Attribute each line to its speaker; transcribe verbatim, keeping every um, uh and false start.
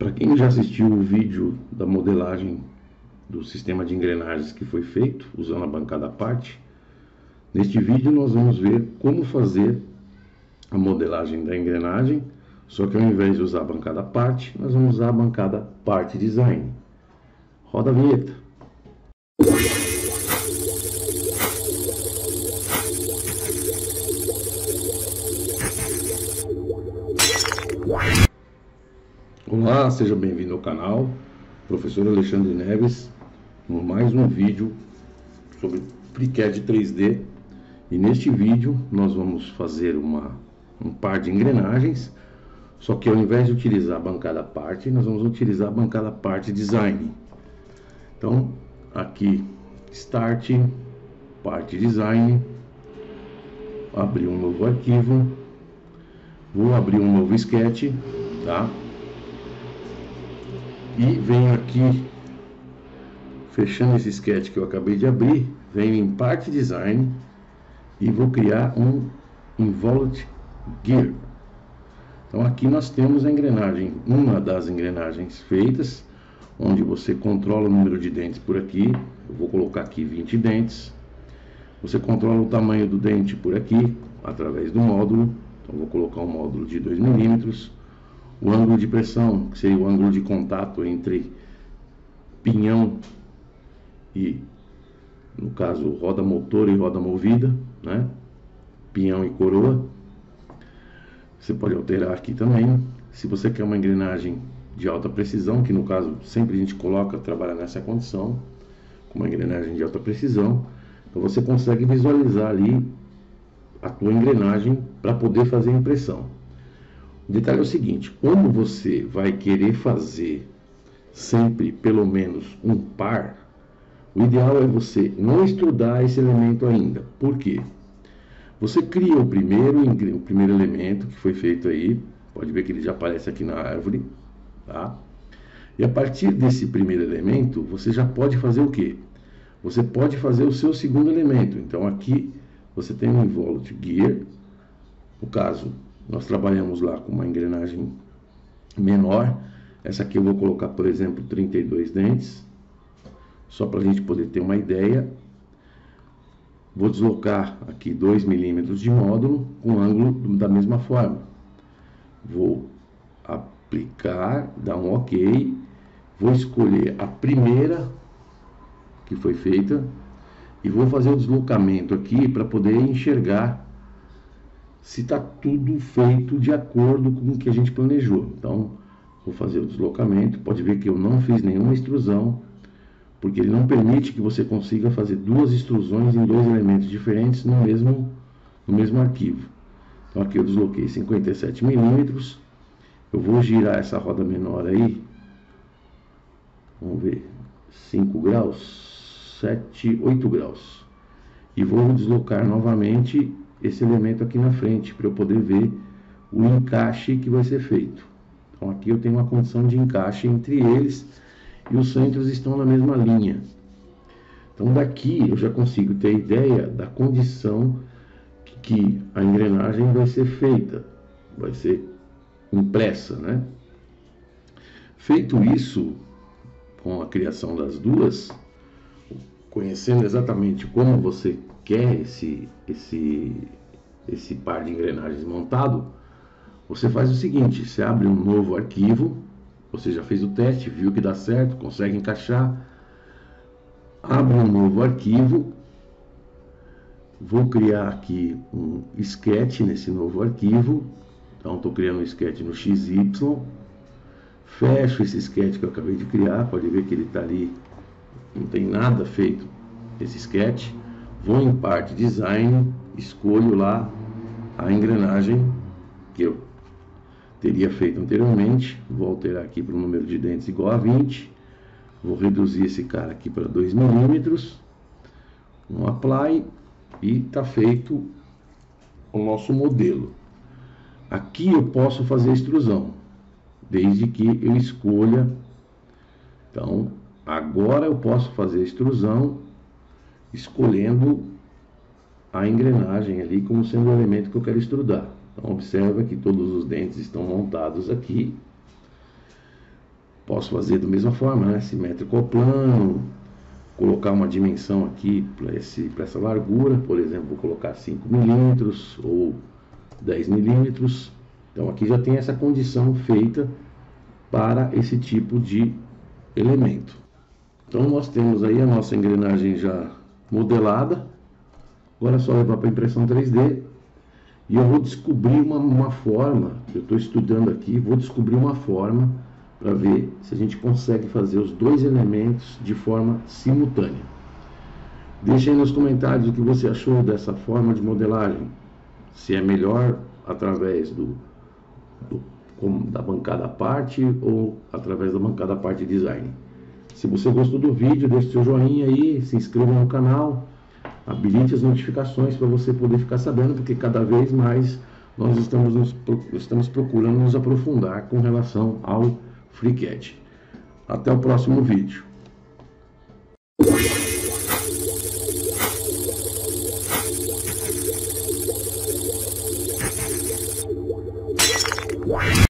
Speaker 1: Para quem já assistiu o vídeo da modelagem do sistema de engrenagens que foi feito usando a bancada à parte, neste vídeo nós vamos ver como fazer a modelagem da engrenagem, só que ao invés de usar a bancada à parte, nós vamos usar a bancada parte design. Roda a vinheta. Olá, seja bem-vindo ao canal, professor Alexandre Neves, com mais um vídeo sobre FreeCAD três D. E neste vídeo nós vamos fazer uma, um par de engrenagens, só que ao invés de utilizar a bancada parte, nós vamos utilizar a bancada parte design. Então, aqui, Start, parte design, abrir um novo arquivo, vou abrir um novo sketch, tá? E venho aqui, fechando esse sketch que eu acabei de abrir, venho em parte design e vou criar um Involved Gear. Então aqui nós temos a engrenagem, uma das engrenagens feitas, onde você controla o número de dentes por aqui. Eu vou colocar aqui vinte dentes. Você controla o tamanho do dente por aqui, através do módulo. Então vou colocar um módulo de dois milímetros. O ângulo de pressão, que seria o ângulo de contato entre pinhão e, no caso, roda motor e roda movida, né? Pinhão e coroa. Você pode alterar aqui também. Se você quer uma engrenagem de alta precisão, que no caso sempre a gente coloca, trabalha nessa condição, com uma engrenagem de alta precisão, então você consegue visualizar ali a tua engrenagem para poder fazer a impressão. O detalhe é o seguinte: como você vai querer fazer sempre pelo menos um par, o ideal é você não extrudar esse elemento ainda. Por quê? Você cria o primeiro, o primeiro elemento que foi feito aí, pode ver que ele já aparece aqui na árvore, tá? E a partir desse primeiro elemento, você já pode fazer o quê? Você pode fazer o seu segundo elemento. Então aqui você tem um Involved Gear. No caso, nós trabalhamos lá com uma engrenagem menor. Essa aqui eu vou colocar, por exemplo, trinta e dois dentes, só para a gente poder ter uma ideia. Vou deslocar aqui dois milímetros de módulo com ângulo da mesma forma. Vou aplicar, dar um OK. Vou escolher a primeira que foi feita e vou fazer o deslocamento aqui para poder enxergar se está tudo feito de acordo com o que a gente planejou. Então, vou fazer o deslocamento. Pode ver que eu não fiz nenhuma extrusão, porque ele não permite que você consiga fazer duas extrusões em dois elementos diferentes no mesmo, no mesmo arquivo. Então aqui eu desloquei cinquenta e sete milímetros. Eu vou girar essa roda menor aí. Vamos ver, cinco graus, sete, oito graus. E vou deslocar novamente esse elemento aqui na frente, para eu poder ver o encaixe que vai ser feito. Então aqui eu tenho uma condição de encaixe entre eles e os centros estão na mesma linha. Então daqui eu já consigo ter ideia da condição que a engrenagem vai ser feita, vai ser impressa, né? Feito isso, com a criação das duas, conhecendo exatamente como você quer esse, esse, esse par de engrenagens montado, você faz o seguinte: você abre um novo arquivo. Você já fez o teste, viu que dá certo, consegue encaixar. Abre um novo arquivo. Vou criar aqui um sketch nesse novo arquivo. Então estou criando um sketch no X Y. Fecho esse sketch que eu acabei de criar. Pode ver que ele está ali, não tem nada feito esse sketch. Vou em parte design, escolho lá a engrenagem que eu teria feito anteriormente. Vou alterar aqui para o número de dentes igual a vinte. Vou reduzir esse cara aqui para dois milímetros. Um apply e está feito o nosso modelo. Aqui eu posso fazer extrusão, desde que eu escolha. Então agora eu posso fazer extrusão escolhendo a engrenagem ali como sendo o elemento que eu quero extrudar. Então observa que todos os dentes estão montados aqui. posso fazer da mesma forma, né? Simétrico ao plano, colocar uma dimensão aqui para essa largura, por exemplo, vou colocar cinco milímetros ou dez milímetros. Então aqui já tem essa condição feita para esse tipo de elemento. Então nós temos aí a nossa engrenagem já modelada. Agora é só levar para impressão três D e eu vou descobrir uma, uma forma, eu estou estudando aqui, vou descobrir uma forma para ver se a gente consegue fazer os dois elementos de forma simultânea. Deixe aí nos comentários o que você achou dessa forma de modelagem, se é melhor através do, do da bancada à parte ou através da bancada à parte design. Se você gostou do vídeo, deixe seu joinha aí, se inscreva no canal, habilite as notificações para você poder ficar sabendo, porque cada vez mais nós estamos, nos, estamos procurando nos aprofundar com relação ao FreeCAD. Até o próximo vídeo.